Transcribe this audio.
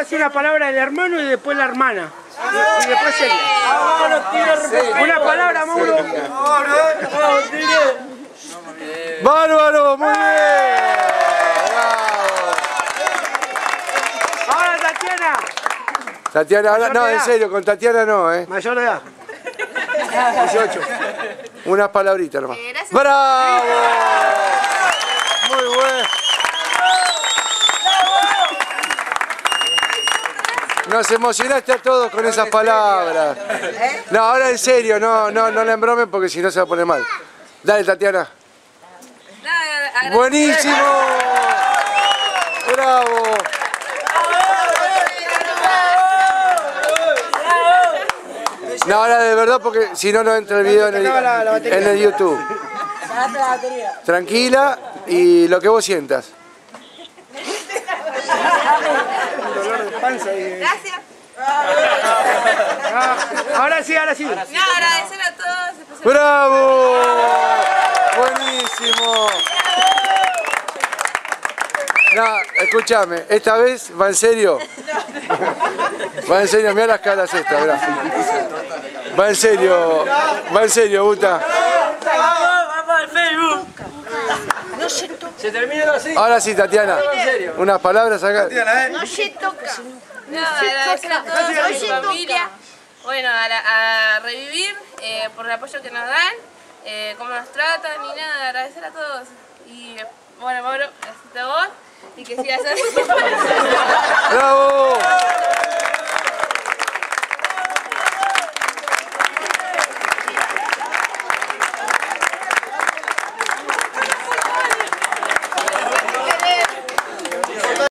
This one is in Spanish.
decir la palabra del hermano y después la hermana. Y después Celia. Una palabra, Mauro. ¡Bárbaro! ¡Muy bien! Ahora Tatiana. Tatiana, ahora, no, en serio, con Tatiana no, ¿eh? Mayor de edad. 18. Unas palabritas nomás. ¡Bravo! Muy bueno. Nos emocionaste a todos con esas palabras. No, ahora en serio, no la embromen porque si no se va a poner mal. Dale, Tatiana. ¡Buenísimo! ¡Bravo! No, ahora de verdad porque si no, no entra el video en el YouTube. Tranquila y lo que vos sientas. Gracias. Ahora sí. No, agradecer a todos. ¡Bravo! ¡Buenísimo! No, escúchame, esta vez va en serio. Va en serio, mirá las caras estas, mirá. Va en serio, Buta. Vamos al Facebook. Se termina así. Ahora sí, Tatiana. Unas palabras acá. No se toca. No, agradecer a todos, a mi familia. Bueno, a revivir por el apoyo que nos dan, cómo nos tratan y nada, agradecer a todos. Y bueno, Mauro, gracias a vos y que sigas así. ¡Bravo!